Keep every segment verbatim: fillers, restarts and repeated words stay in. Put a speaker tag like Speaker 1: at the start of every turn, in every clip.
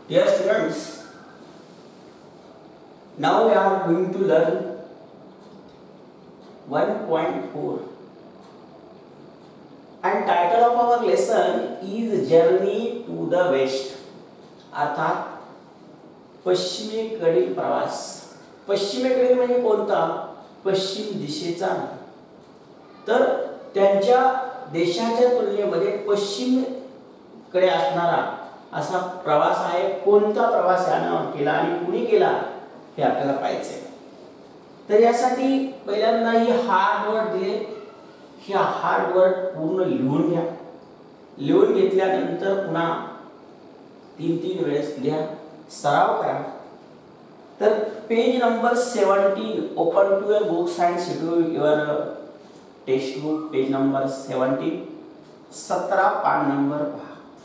Speaker 1: Dear students, now we are going to learn one point four and title of our lesson is Journey to the West. अर्थात पश्चिमेकडील प्रवास. पश्चिमेकडील म्हणजे कोणता? पश्चिम दिशेचा. तर त्यांच्या देशाच्या तुलनेमध्ये पश्चिमेकडे असणारा असा प्रवास आहे. कोणता प्रवास यानं केला आणि कुणी केला हे आपल्याला पाहायचे. तर यासाठी पहिल्यांदा ही हार्ड वर्ड दिले. ही हार्ड वर्ड पूर्ण लिहून घ्या. लिहून घेतल्यानंतर पुन्हा तीन तीन वेळेस लिहा, सराव करा. तर page number seventeen, open to your books and see to your text book. Page number seventeen, सतरा पान नंबर पहा.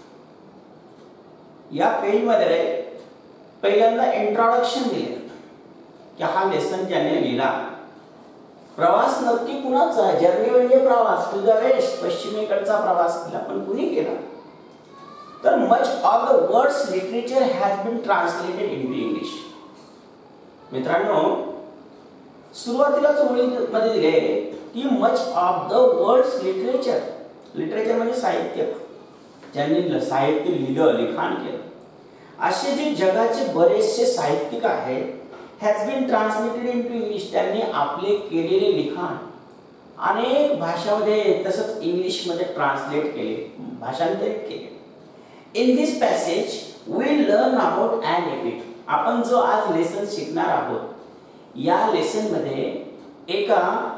Speaker 1: या पेज मध्ये पहिल्यांदा इंट्रोडक्शन दिले की हा लेसन ज्याने लिहिला. प्रवास नक्की कुणाचा? जर्नी म्हणजे प्रवास टू द वेस्ट, पश्चिमेकडचा प्रवास केला. पण कुणी केला? तर much of the words literature has been translated into English. मित्रांनो, सुरुवातीलाच ओळीमध्ये दिले की much of the words literature. Literature म्हणजे साहित्य, ज्यांनी साहित्य लिहिलं, लिखाण केलं, असे जे जगाचे बरेचसे साहित्यिक आहेत has been translated into English. त्यांनी आपले केलेले लिखाण अनेक भाषांमध्ये तसंच इंग्लिशमध्ये ट्रान्सलेट केले, भाषांतरित केले. In this passage we learn about and epic. आपण जो आज लेसन शिकणार आहोत, या लेसन मध्ये एका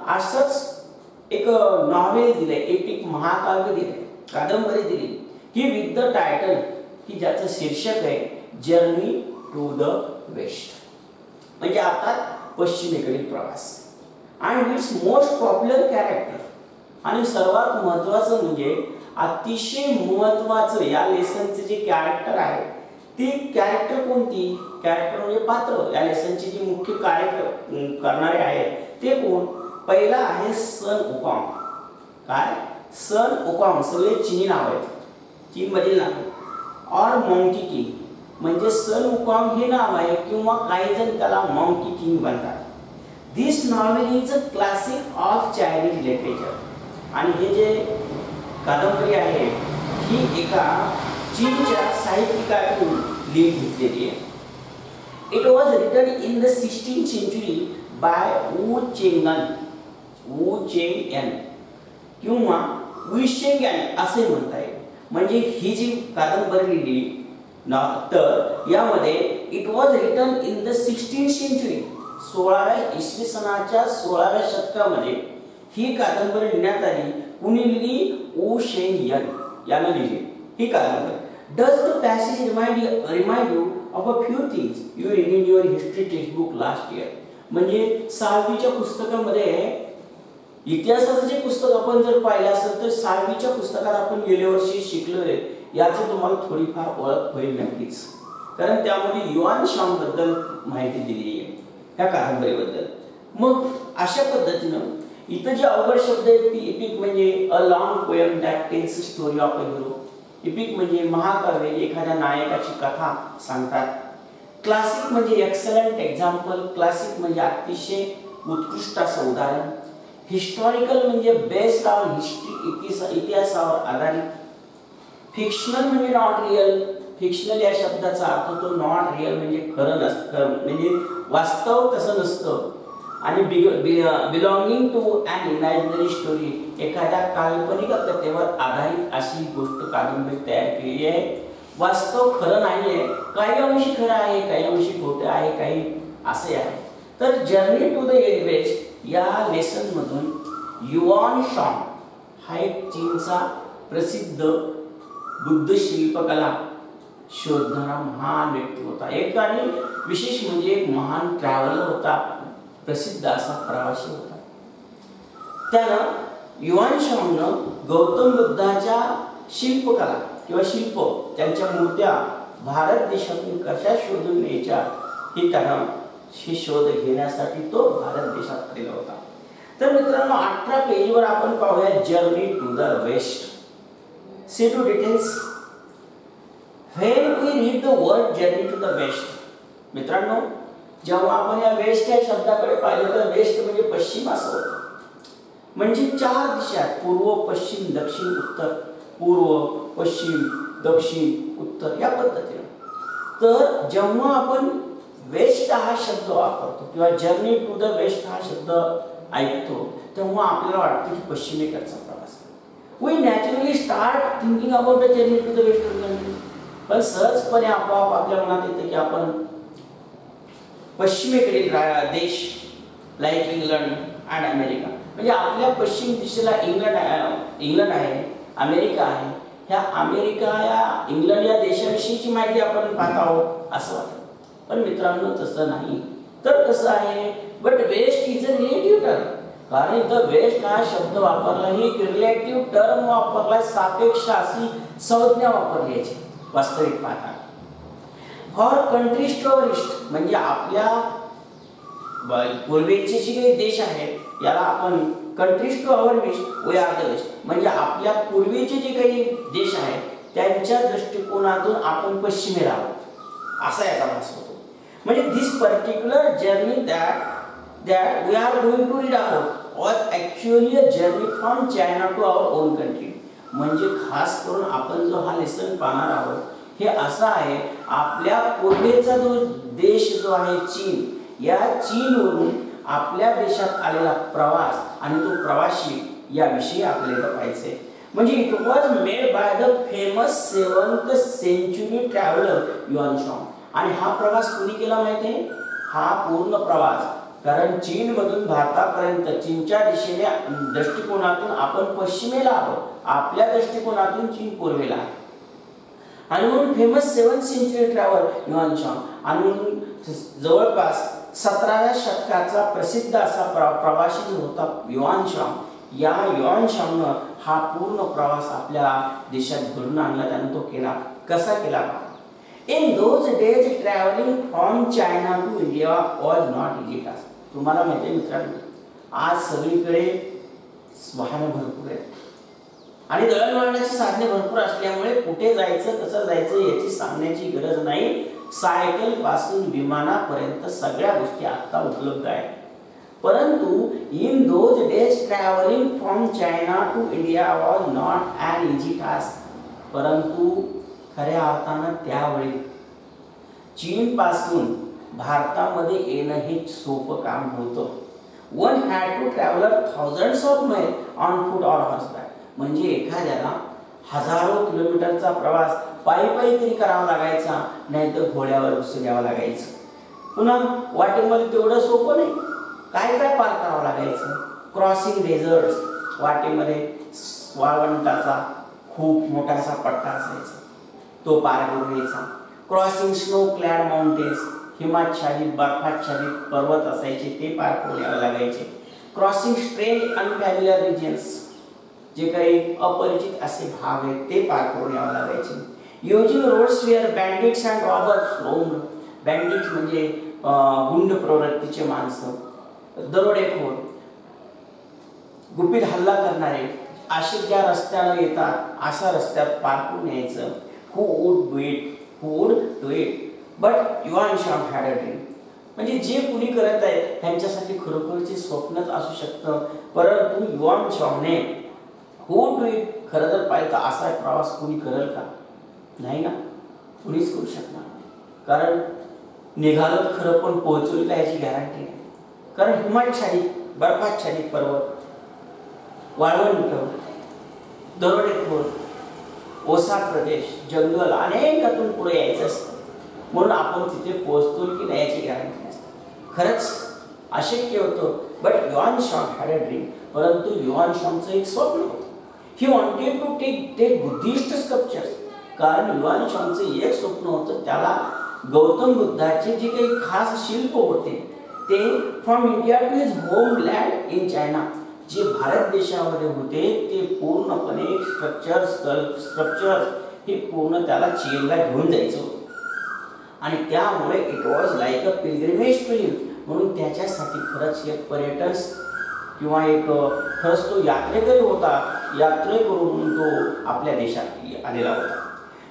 Speaker 1: असंच एक नॉवेल दिले, एपिक महाकाव्य दिले, कादंबरी दिली की विथ द टायटल, की ज्याचं शीर्षक आहे जर्नी टू द वेस्ट, म्हणजे आता पश्चिमेकडील प्रवास. आणि इट्स मोस्ट पॉप्युलर कॅरेक्टर, आणि सर्वात महत्त्वाचं म्हणजे अतिशय महत्त्वाचं या लेसनचे जे कॅरेक्टर आहे ती कॅरेक्टर कोणती? कॅरेक्टर म्हणजे पात्र. या लेसनचे जे मुख्य कार्य करणारे आहेत ते कोण? पहिला आहे सन उकांग. काय? सन उकांग. सगळे चीनी नाव आहेत, चीन मधील नाव. और मंकी किंग, म्हणजे सन उकांग हे नाव आहे किंवा काही जण त्याला मंकी किंग म्हणतात. This novel is a classic of Chinese literature. आणि हे जे कादंबरी आहे ही एका चीनच्या साहित्यिकातून लिहिली घेतलेली आहे. It was written in the sixteen century by Wu Cheng'en, Wu Cheng किंवा विशेंगन असे म्हणता येईल. म्हणजे ही जी कादंबरी लिहिली ना, तर यामध्ये it was written in the sixteen century, सोळाव्या इसवी सनाच्या सोळाव्या शतकामध्ये ही कादंबरी लिहिण्यात आली. कुणी लिहिली? वू शेंगयन याने लिहिली ही कादंबरी. Does the passage remind remind you of a few things you read in your history text book last year. म्हणजे सहावीच्या पुस्तकामध्ये इतिहासाचं जे पुस्तक आपण जर पाहिलं असेल तर सहावीच्या पुस्तकात आपण गेल्या वर्षी शिकलोय, याची तुम्हाला थोडीफार ओळख होईल नक्कीच, कारण त्यामध्ये युआन शांग बद्दल माहिती दिली आहे या कादंबरीबद्दल. मग अशा पद्धतीनं इथं जे अवघड शब्द आहेत ती एपिक म्हणजे a long poem that tells story of a hero. Epic म्हणजे महाकाव्य, एखाद्या नायकाची कथा सांगतात. क्लासिक म्हणजे एक्सलंट एक्झाम्पल, क्लासिक म्हणजे अतिशय उत्कृष्ट असं उदाहरण. हिस्टॉरिकल म्हणजे बेस्ड ऑन हिस्ट्री, इतिहासावर आधारित. फिक्शनल म्हणजे नॉट रिअल. फिक्शनल या शब्दाचा अर्थ तो नॉट रिअल म्हणजे खरं नसतं, म्हणजे वास्तव तसं नसतं. आणि belonging to an imaginary story, एखाद्या काल्पनिक कथेवर आधारित अशी गोष्ट कादंबरी तयार केली आहे. वास्तव खरं नाहीये, काही अंशी खरं आहे, काही अंशी खोटं आहे, काही असे आहे. तर जर्नी टू द वेस्ट या लेसन मधून युआन शांग हा एक चीनचा प्रसिद्ध बुद्ध शिल्पकला शोधणारा महान व्यक्ती होता. एक आणि विशेष म्हणजे एक महान ट्रॅव्हलर होता, प्रसिद्ध असा प्रवासी होता. त्यानं युआन शांगनं गौतम बुद्धाच्या शिल्पकला किंवा शिल्प, त्यांच्या मूर्त्या भारत देशातून कशा शोधून न्यायच्या हे त्यानं हे शोध घेण्यासाठी तो भारत देशात आलेला होता. तर मित्रांनो, अठरा पेजवर आपण पाहूया journey to the west. See to details. When we read the word journey to the west, मित्रांनो जेव्हा आपण या वेस्ट या शब्दाकडे पाहिलं तर वेस्ट म्हणजे पश्चिम असं होतं. म्हणजे चार दिशा, पूर्व पश्चिम दक्षिण उत्तर, पूर्व पश्चिम दक्षिण उत्तर या पद्धतीने. तर जेव्हा आपण वेस्ट हा शब्द वापरतो किंवा जर्नी टू द वेस्ट हा शब्द ऐकतो तेव्हा आपल्याला वाटतं की पश्चिमेकडचा प्रवास. We naturally start thinking about the journey to the western country. पण सहजपणे आपोआप आपल्या मनात येतं की आपण पश्चिमेकडील देश लाईक इंग्लंड अँड अमेरिका, म्हणजे आपल्या पश्चिम दिशेला इंग्लंड आहे, इंग्लंड आहे, अमेरिका आहे. ह्या अमेरिका या इंग्लंड या देशाविषयीची माहिती आपण पाहत आहोत असं वाटतं. पण मित्रांनो तसं नाही. तर कसं आहे, but west is a relative term. कारण इथं वेस्ट हा शब्द वापरला ही रिलेटिव्ह टर्म वापरला, सापेक्ष अशी संज्ञा वापरली याची वास्तविक पाहता. For countries to our east म्हणजे आपल्या पूर्वेचे जे काही देश आहेत याला आपण countries to our east we are the west, म्हणजे आपल्या पूर्वेचे जे काही देश आहेत त्यांच्या दृष्टिकोनातून आपण पश्चिमेला आहोत असा याचा भास होतो. म्हणजे this particular journey that that we are going to read आहोत was actually a journey from China to our own country. म्हणजे खास करून आपण जो हा लेसन पाहणार आहोत हे असं आहे, आपल्या पूर्वेचा जो देश जो आहे चीन, या चीनवरून आपल्या देशात आलेला प्रवास आणि तो प्रवासी याविषयी आपल्याला पाहायचे. म्हणजे it was made by the famous seventh century traveller Yuan Shang. आणि हा प्रवास कोणी केला माहिती आहे? हा पूर्ण प्रवास, कारण चीन मधून भारतापर्यंत चीनच्या दिशेने दृष्टिकोनातून आपण पश्चिमेला आहोत, आपल्या दृष्टिकोनातून चीन पूर्वेला आहे. आणि म्हणून famous seven century traveller Yuan Shang आणि म्हणून जवळपास सतराव्या शतकाचा प्रसिद्ध असा प्र प्रवासी जो होता युआन शांग, या युआन शांगनं हा पूर्ण प्रवास आपल्या देशात घडून आणला. त्यानं तो केला. कसा केला? In those days travelling from China to India was not easy task. तुम्हाला माहिती आहे मित्रांनो, आज सगळीकडे वाहने भरपूर आहेत आणि दळणवळणाची साधने भरपूर असल्यामुळे कुठे जायचं कसं जायचं याची सांगण्याची गरज नाही. सायकल पासून विमानापर्यंत सगळ्या गोष्टी आता उपलब्ध आहेत. परंतु in those days travelling from China to India was not an easy task. परंतु खऱ्या अर्थानं त्यावेळी चीन पासून भारतामध्ये येणं हे सोपं काम नव्हतं. One had to traveller thousands of mile on foot or horseback. म्हणजे एखाद्याला हजारो किलोमीटरचा प्रवास पायी पायी तरी करावा लागायचा, नाहीतर घोड्यावर बसून यावं लागायचं. पुन्हा वाटेमध्ये तेवढं सोपं नाही, काय काय पार करावं लागायचं. क्रॉसिंग डेझर्ट्स, वाटेमध्ये वाळवंटाचा खूप मोठा असा पट्टा असायचा, तो पार करून यायचा. क्रॉसिंग स्नो क्लॅड माउंटेन्स, हिमाच्छादित बर्फाच्छादित पर्वत असायचे, ते पार करून यावं लागायचे. क्रॉसिंग स्ट्रेंज अनफॅमिलियर रिजन्स, जे काही अपरिचित असे भाग आहेत ते पार करून यावं लागायचे. Using roads where bandits and robbers roamed. Bandits म्हणजे गुंड प्रवृत्तीचे माणसं, दरोडेखोर, गुपित हल्ला करणारे, असे ज्या रस्त्याला येतात अशा रस्त्यात पार करून यायचं. Who would do it, who would do it, but Yuan Shang had a dream. म्हणजे जे कुणी करत आहे त्यांच्यासाठी खरोखरचे स्वप्नच असू शकतं. परंतु युआन शांगने हू डू इट, खरं तर पाहिलं तर असा प्रवास कुणी करेल का? नाही ना, कुणीच करू शकणार नाही. कारण निघालं खरं पण पोहोचवलं याची गॅरंटी नाही. कारण हिमाच्छादित बर्फाच्छादित पर्वत, वाळवंट, दरोडेखोर, ओसाड प्रदेश, जंगल अनेकातून पुढे यायचं असतं. म्हणून आपण तिथे पोहोचतो की नाही याची गॅरंटी नसते. खरंच अशक्य होतं. But Yuan Shang had a dream. परंतु युआन शांगचं एक स्वप्न होतं. He wanted to take take Buddhist sculptures. कारण युआन शांगचं एक स्वप्न होतं, त्याला गौतम बुद्धाचे जे काही खास शिल्प होते ते from India to his homeland in China, जे भारत देशामध्ये होते ते पूर्णपणे स्ट्रक्चर्स स्ट्रक्चर्स हे पूर्ण त्याला चीनला घेऊन जायचं होतं. आणि त्यामुळे it was like a pilgrimage to him. म्हणून त्याच्यासाठी खरंच एक पर्यटन किंवा एक खरंच तो यात्रेकरी होता, यात्रेकरू म्हणून तो आपल्या देशात आलेला होता.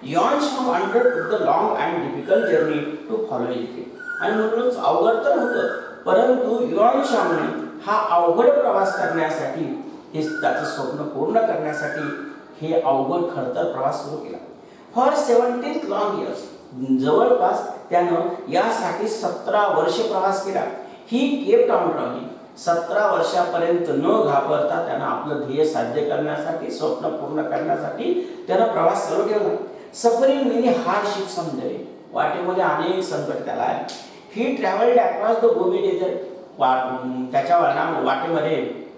Speaker 1: Yuan Shang undertook the long and difficult journey to follow it. आणि म्हणूनच अवघड तर होतं, परंतु युआन शांगने हा अवघड प्रवास करण्यासाठी, हे त्याचं स्वप्न पूर्ण करण्यासाठी हे अवघड खडतर प्रवास सुरू केला. फॉर सेव्हन्टीन लॉंग इयर्स, जवळपास त्यानं यासाठी सतरा वर्ष प्रवास केला. He kept on running. सतरा वर्षापर्यंत न घाबरता त्यानं आपलं ध्येय साध्य करण्यासाठी, स्वप्न पूर्ण करण्यासाठी त्यानं प्रवास सुरू केला. Suffering many hardships on the way. वाटेमध्ये अनेक संकट त्याला आले. He travelled across the Gobi desert. त्याच्या वाटेमध्ये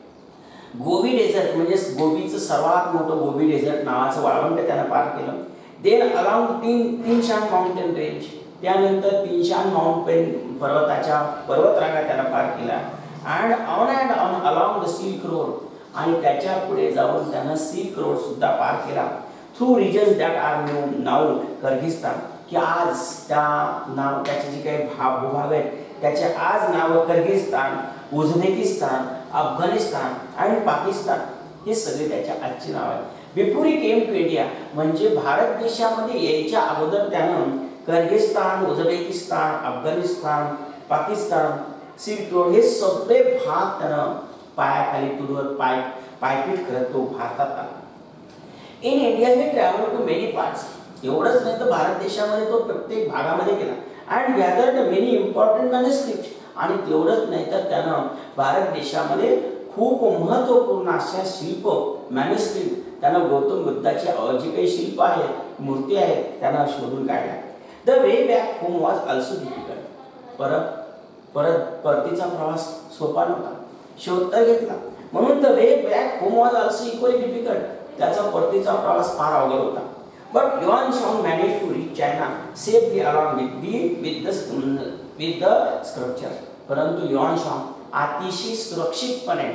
Speaker 1: गोबी डेझर्ट म्हणजे गोबीचं सर्वात मोठं गोबी डेझर्ट नावाचं वाळवंट त्यानं पार केलं. देन अलॉंग तीन तीनशान माउंटेन रेंज. त्यानंतर तीनशान माउंटेन पर्वताच्या पर्वतरांगा त्यानं पार केला. And on and on along the silk road. आणि त्याच्या पुढे जाऊन त्यानं सिल्क रोड सुद्धा पार केला. Through regions that are now Kyrgyzstan. की आज त्या नाव त्याचे जे काही भाग भूभाग आहेत त्याचे आज नाव किर्गिस्तान, उझबेकिस्तान, अफगाणिस्तान आणि पाकिस्तान हे सगळे त्याच्या आजची नाव आहेत. Before he came to India म्हणजे भारत देशामध्ये यायच्या अगोदर त्यानं Kyrgyzstan, Uzbekistan, Afghanistan, Pakistan, silk road हे सगळे भाग त्यानं पायाखाली तुडवत पाय पायपीट करत तो भारतात आला. In India he travel to many parts. एवढंच नाही तर भारत देशामध्ये तो प्रत्येक भागामध्ये गेला. And gathered many important manuscript. आणि तेवढंच नाही तर त्यानं भारत देशामध्ये खूप महत्त्वपूर्ण अशा शिल्प मॅन्युस्क्रिप्ट त्यानं गौतम बुद्धाचे जे काही शिल्प आहेत, मूर्ती आहेत त्यानं शोधून काढल्या. The way back home was also difficult. परत परत परतीचा प्रवास सोपा नव्हता, शोधता घेतला. म्हणून the way back home was also equally difficult. त्याचा परतीचा प्रवास फार अवघड होता. But Yuan Shang managed to reach China safely along with the with the with the sculptures. परंतु युआन शांग अतिशय सुरक्षितपणे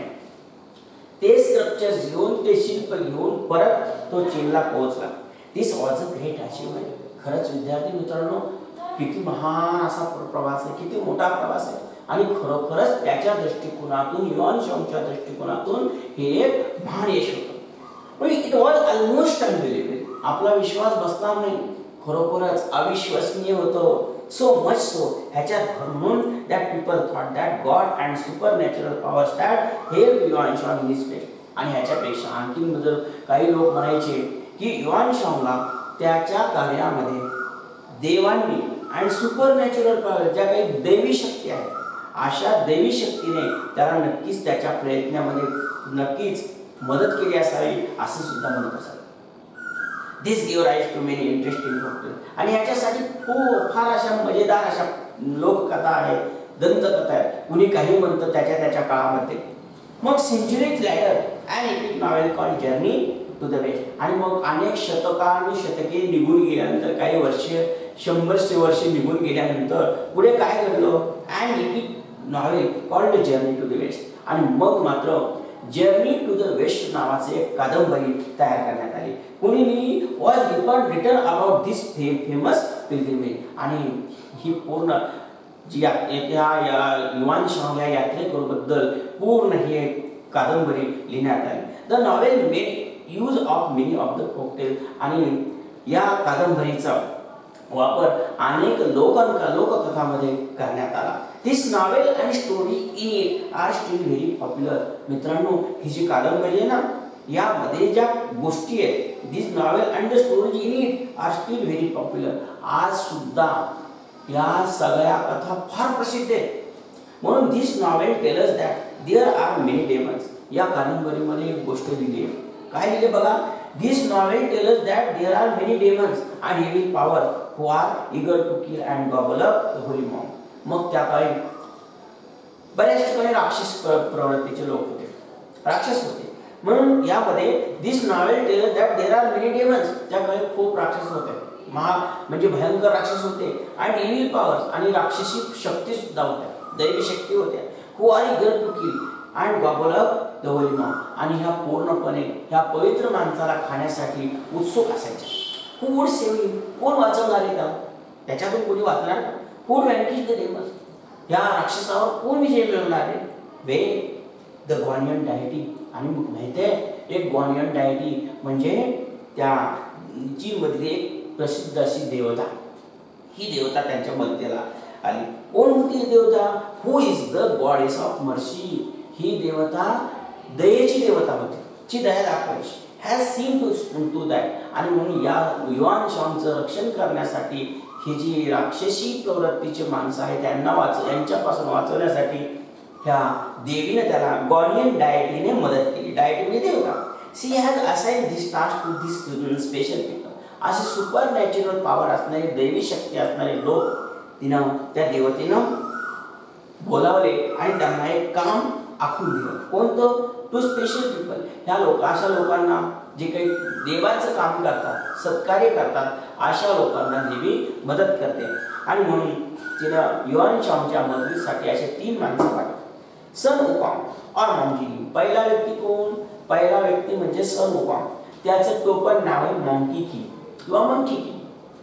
Speaker 1: ते स्कल्पचर्स घेऊन, ते शिल्प घेऊन परत तो चीनला पोहोचला. This was a great achievement. खरंच विद्यार्थी मित्रांनो, किती महान असा प्रवास आहे, किती मोठा प्रवास आहे. आणि खरोखरच त्याच्या दृष्टिकोनातून, युआन शांगच्या दृष्टिकोनातून हे एक महान यश होतं. पण इट वॉज ऑलमोस्ट अनबिलिव्हेबल. आपला विश्वास बसणार नाही, खरोखरच अविश्वसनीय होतं. सो मच सो ह्याच्यात म्हणून that people thought that god and super natural powers that help Yuan Shang in this place. आणि ह्याच्यापेक्षा आणखी जर काही लोक म्हणायचे की युआन शांगला त्याच्या कार्यामध्ये देवांनी आणि सुपर नॅचरल पॉवर ज्या काही दैवी शक्ती आहे, अशा दैवी शक्तीने त्याला नक्कीच त्याच्या प्रयत्नामध्ये नक्कीच मदत केली असावी असं सुद्धा म्हणत असतात. This give rise to many interesting factor. आणि याच्यासाठी खूप फार अशा मजेदार अशा लोककथा आहेत, दंतकथा आहेत. कुणी काही म्हणतं त्याच्या त्याच्या काळामध्ये. मग centuries ladder and epic novel called journey to the west. आणि मग अनेक शतकानुशतके निघून गेल्यानंतर, काही वर्ष शंभरशे वर्षे निघून गेल्यानंतर पुढे काय घडलं? And epic novel called journey to the west. आणि मग मात्र जर्नी टू द वेस्ट नावाचे एक कादंबरी तयार करण्यात आली. कुणी लिहिली? Was written written about this famous pilgrimage. आणि ही पूर्ण जी या युआन शांग या यात्रेकरूबद्दल पूर्ण ही कादंबरी लिहिण्यात आली. The novel made use of many of the folktale. आणि या कादंबरीचा वापर अनेक लोककथा लोककथामध्ये करण्यात आला. This novel and story in it are still very popular. मित्रांनो, ही जी कादंबरी आहे ना, यामध्ये ज्या गोष्टी आहेत, this novel and the stories in it are still very popular. आज सुद्धा या सगळ्या कथा फार प्रसिद्ध आहेत. म्हणून this novel tells that there are many demons. या कादंबरीमध्ये एक गोष्ट दिली आहे. काय लिहिले बघा? This novel tells that there are many demons and evil power who are eager to kill and gobble up the holy mom. मग त्या काळी बऱ्याच ठिकाणी राक्षस प्रवृत्तीचे लोक होते, राक्षस होते. म्हणून यामध्ये this novel tells that there are many demons. त्या काळी खूप राक्षस होते, महा म्हणजे भयंकर राक्षस होते. अँड इव्हिल पॉवर्स आणि राक्षसी शक्ती सुद्धा होत्या, दैवी शक्ती होत्या. Who are eager to kill and gobble up the holy monk. आणि ह्या पूर्णपणे ह्या पवित्र माणसाला खाण्यासाठी उत्सुक असायच्या. Who would save him. कोण वाचवणार आहे का? त्याच्यातून कोणी वाचणार? Who vanish the demons. या राक्षसावर कोण विजय मिळवणार आहे? Way the Guanyin deity. आणि मग माहिती आहे, एक गॉनियन डायटी म्हणजे त्या चीनमधली एक प्रसिद्ध अशी देवता, ही देवता त्यांच्या मध्येला आली. कोण होती ही देवता? Who is the goddess of mercy. ही देवता दयेची देवता होती, जी दया दाखवायची. Has seen to to that. आणि म्हणून या युआन शांगचं रक्षण करण्यासाठी ही जी राक्षसी प्रवृत्तीची माणसं आहेत त्यांना वाच यांच्यापासून वाचवण्यासाठी ह्या देवीने त्याला गॉनियन डायटीने मदत केली. डायटी म्हणजे देवता. She has assign this task to this special people. असे सुपर नॅचरल पॉवर असणारे, दैवी शक्ती असणारे लोक तिनं त्या देवतेनं बोलावले आणि त्यांना एक काम आखून दिलं. कोणतं? To special people. ह्या लोक अशा लोकांना जे काही देवाचं काम करतात, सत्कार्य करतात, अशा लोकांना देवी मदत करते. आणि म्हणून तिनं युआन शांगच्या मदतीसाठी असे तीन माणसं पाठवली. सन वुकॉंग और मॉन्की किंग. पहिला व्यक्ती कोण? पहिला व्यक्ती म्हणजे सन वुकॉंग. त्याचं टोपण नाव आहे मॉन्की किंग किंवा मंकी किंग.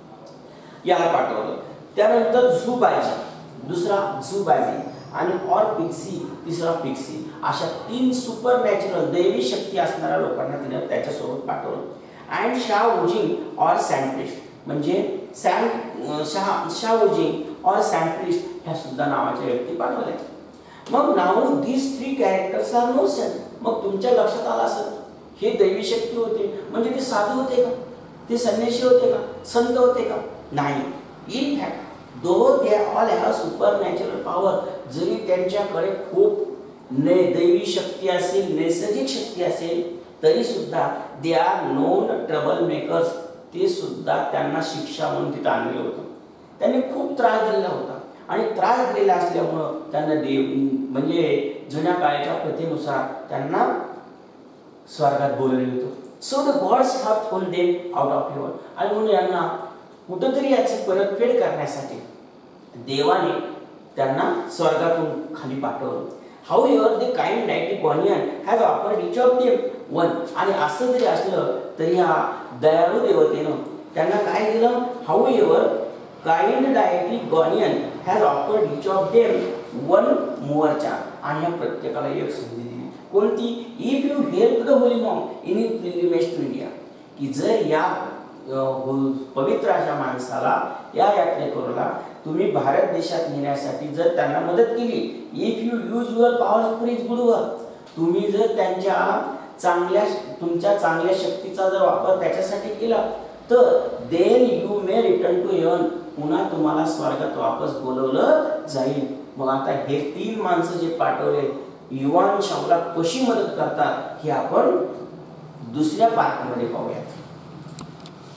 Speaker 1: याला पाठवलं. त्यानंतर झुबायजी, दुसरा झुबायजी, आणि और पिक्सी, तिसरा पिक्सी. अशा तीन सुपर नॅचरल दैवी शक्ती असणाऱ्या लोकांना तिने त्याच्यासोबत पाठवलं. अँड शा वुजिंग और सॅन्डप्रिस्ट, म्हणजे सॅन शा शा वुजिंग और सॅन्डप्रिस्ट ह्या सुद्धा नावाच्या व्यक्ती पाठवल्या. मग नाव this three characters are no saint. मग तुमच्या लक्षात आलं असेल हे दैवी शक्ती होते म्हणजे ते साधू होते का? ते संन्यासी होते का? संत होते का? नाही. In fact though they all have supernatural power. जरी त्यांच्याकडे खूप ने दैवी शक्ती असेल, नैसर्गिक शक्ती असेल, तरी सुद्धा they are known trouble makers. ते सुद्धा त्यांना शिक्षा म्हणून तिथं आणलेलं होतं. त्यांनी खूप त्रास दिलेला होता आणि त्रास दिलेला असल्यामुळं त्यांना देव म्हणजे जुन्या काळाच्या प्रथेनुसार त्यांना स्वर्गात बोलवलं होतं. So the gods have pulled them out of heaven. आणि म्हणून यांना कुठंतरी याची परतफेड करण्यासाठी देवाने त्यांना स्वर्गातून खाली पाठवलं. However the kind deity Guanyin has offered each of them one. आणि असं जरी असलं तरी ह्या दयाळू देवतेनं त्यांना काय दिलं? However kind deity Guanyin has offered each of them one more chance. आणि ह्या प्रत्येकाला एक संधी दिली. कोणती? If you help the holy monk in his pilgrimage to India. की जर या पवित्र अशा माणसाला, या यात्रेकरूला तुम्ही भारत देशात नेण्यासाठी जर त्यांना मदत केली, if you use your power for his good work, तुम्ही जर त्यांच्या चांगल्या तुमच्या चांगल्या शक्तीचा जर वापर त्याच्यासाठी केला, तर then you may return to heaven. पुन्हा तुम्हाला स्वर्गात वापस बोलवलं जाईल. मग आता हे तीन माणसं जे पाठवले युआन शांगला कशी मदत करतात हे आपण दुसऱ्या पार्टमध्ये पाहूयात.